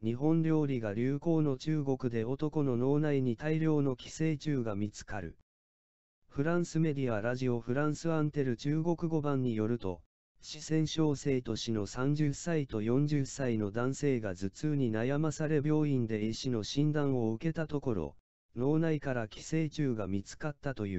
日本料理が流行の中国で男の脳内に大量の寄生虫が見つかる。フランスメディアラジオフランスアンテル中国語版によると、四川省成都市の30歳と40歳の男性が頭痛に悩まされ病院で医師の診断を受けたところ、脳内から寄生虫が見つかったという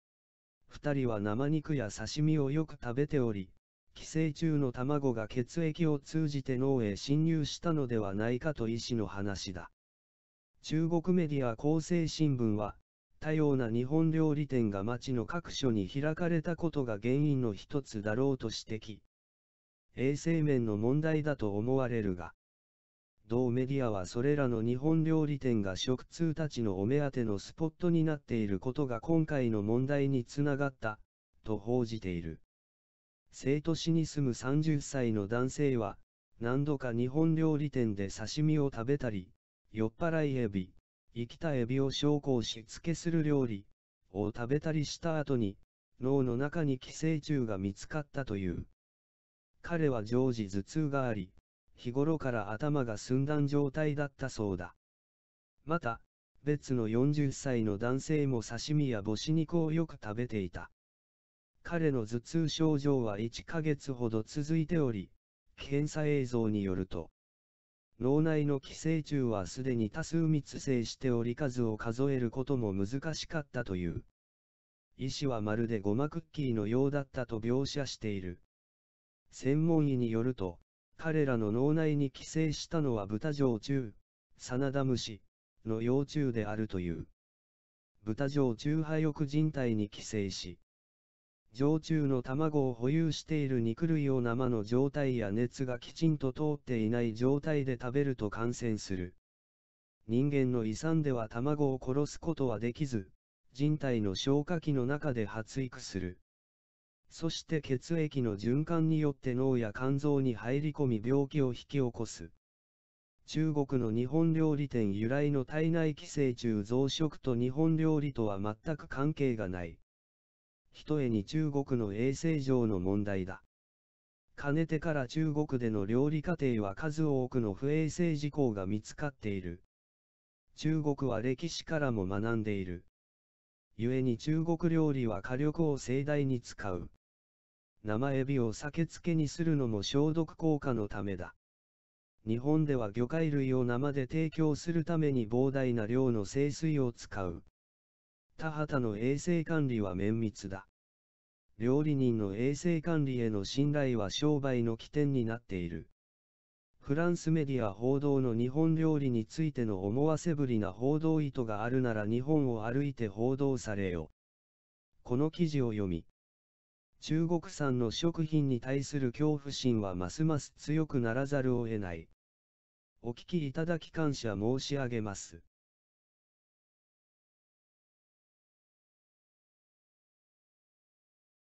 。2人は生肉や刺身をよく食べており、寄生虫の卵が血液を通じて脳へ侵入したのではないかと医師の話だ。中国メディア広西新聞は、多様な日本料理店が街の各所に開かれたことが原因の一つだろうと指摘。衛生面の問題だと思われるが、同メディアはそれらの日本料理店が食通たちのお目当てのスポットになっていることが今回の問題につながった、と報じている。成都市に住む30歳の男性は、何度か日本料理店で刺身を食べたり、酔っ払いエビ、生きたエビを紹興し漬けする料理を食べたりした後に、脳の中に寄生虫が見つかったという。彼は常時頭痛があり、日頃から頭が寸断状態だったそうだ。また、別の40歳の男性も刺身や干し肉をよく食べていた。彼の頭痛症状は1ヶ月ほど続いており、検査映像によると、脳内の寄生虫はすでに多数密生しており数を数えることも難しかったという。医師はまるでゴマクッキーのようだったと描写している。専門医によると、彼らの脳内に寄生したのは豚常虫、サナダムシの幼虫であるという。豚常虫はよく人体に寄生し、常虫の卵を保有している肉類を生の状態や熱がきちんと通っていない状態で食べると感染する。人間の胃酸では卵を殺すことはできず、人体の消化器の中で発育する。そして血液の循環によって脳や肝臓に入り込み病気を引き起こす。中国の日本料理店由来の体内寄生虫増殖と日本料理とは全く関係がない。ひとえに中国の衛生上の問題だ。かねてから中国での料理過程は数多くの不衛生事項が見つかっている。中国は歴史からも学んでいる。故に中国料理は火力を盛大に使う。生エビを酒漬けにするのも消毒効果のためだ。日本では魚介類を生で提供するために膨大な量の清水を使う。田畑の衛生管理は綿密だ。料理人の衛生管理への信頼は商売の起点になっている。フランスメディア報道の日本料理についての思わせぶりな報道意図があるなら日本を歩いて報道されよ。この記事を読み、中国産の食品に対する恐怖心はますます強くならざるを得ない。お聞きいただき感謝申し上げます。